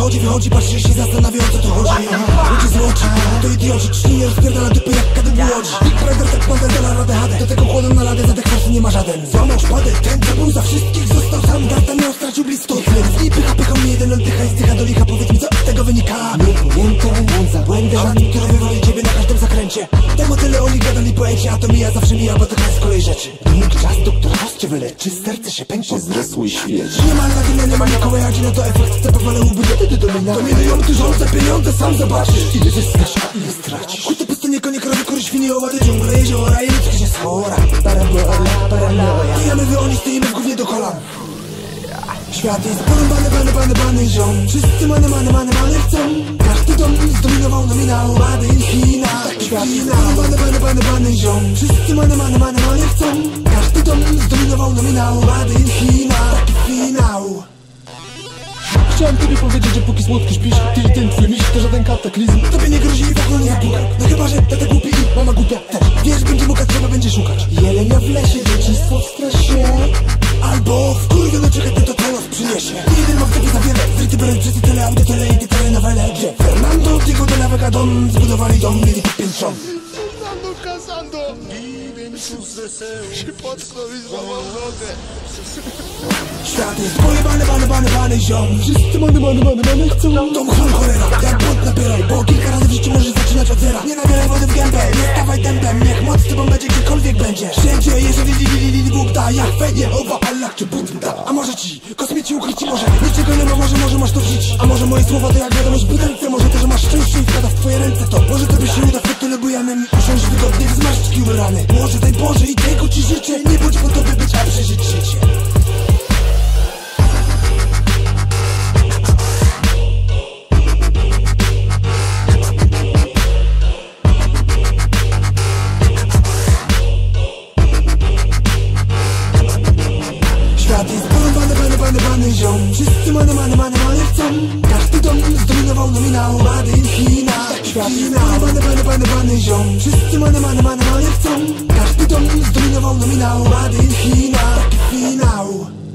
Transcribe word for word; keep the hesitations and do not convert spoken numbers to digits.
wchodzi, wychodzi, patrzy się zastanawia, o co tu chodzi. Ludzie złoci, to idioci, czci nie rozpierdala dupy jak kadr łodzi. Big Brother tak napierdala radę hadę, do tego chłodą na ladę, za tak forsy nie ma żaden. Złamał szpadę, ten co był za wszystkich został sam. Data miał, stracił blisko z niej pycha, pycha mnie jeden oddycha i zdycha do licha. Powiedz mi, co z tego wynika? Niepojęte, on za błędy, żadni, który wywali ciebie na każdym zakręcie. Temu tyle oni gadali poecie, a to mija zawsze mija, bo to jest z kolei rzeczy. Dług czas, doktor Hoss cię wyleczy, serce się pęczy, zresłuj świeć. Nie ma latyna, nie ma Mikołaja, na to efekt, te powalę łby, ty domina. Dominują tysiące pieniądze, sam zobaczysz. Ile zyskasz, a ile stracisz. Chuj to pustynie, konie, krowy, kury, świnie, owady, dżungle, jeziora i ludzkie się schora. Parabola, paranoja. Kijamy wy, oni stoimy w gównie do kolan. Świat jest porąbany, bany, bany, bany ziom. Wszyscy many, many, many, many chcą. Każdy dom zdominował nominał, Mady i China. Świat jest porąbany, bany, bany, bany ziom. Wszyscy many, many, many, many chcą. Każdy dom zdominował nominał, Mady i China. Taki finał. Chciałem tobie powiedzieć, że póki słodki śpisz, ty i ten twój miś to żaden kataklizm. Tobie nie grozi i w ogóle nie zapuka. No chyba, że tata głupi i mama głupia też. Wiesz, będzie muka, trzeba będzie szukać. Jelenia w lesie, dzieciństwo w stresie. Albo w kurwie no czekaj, to co nas przyniesie. Nie jeden ma w tobie za wiele. Zryty beret, wszyscy tele, audio, tele i telenowele. Gdzie Fernando, Diego de la Vega dom. Zbudowali dom, mieli podpiętrzony. Fernando Casando się potknął i złamał nogę. Świat jest pojebany, bany, bany, bany ziom. Wszyscy many, many, many, many chcą. Tom chrom cholera, jak błąd napieraj. Bo kilka razy w życiu możesz zaczynać od zera. Nie nabieraj wody w gębę, nie stawaj tempem. Niech moc z tobą będzie gdziekolwiek będzie. Wszędzie, jeżeli li, li, li, li, Bóg da. Jahwe, Jehowa, Allah czy Buddha. A może ci, kosmici ukryć ci może. Niczego nie ma, może, może masz to w życiu. A może moje słowa to jak wiadomość budelce. Może to, że masz szczęście i wpada w twoje ręce to. Może tobie się uda w fotelu bujanym. Usiąść wygodnie w zmarszczki ubrany. Może daj Boże i tego ci życzę. Nie bądź po tobie być, a przeżyć życie. Świat jest porąbany, bany, bany, bany ziom. Wszyscy many, many, many, many chcą. Każdy dom zdominował nominał, Mady i China. Świat jest porąbany, bany, bany, bany ziom. Wszyscy many, many, many, many chcą. Każdy dom zdominował nominał, Mady i China. Taki finał.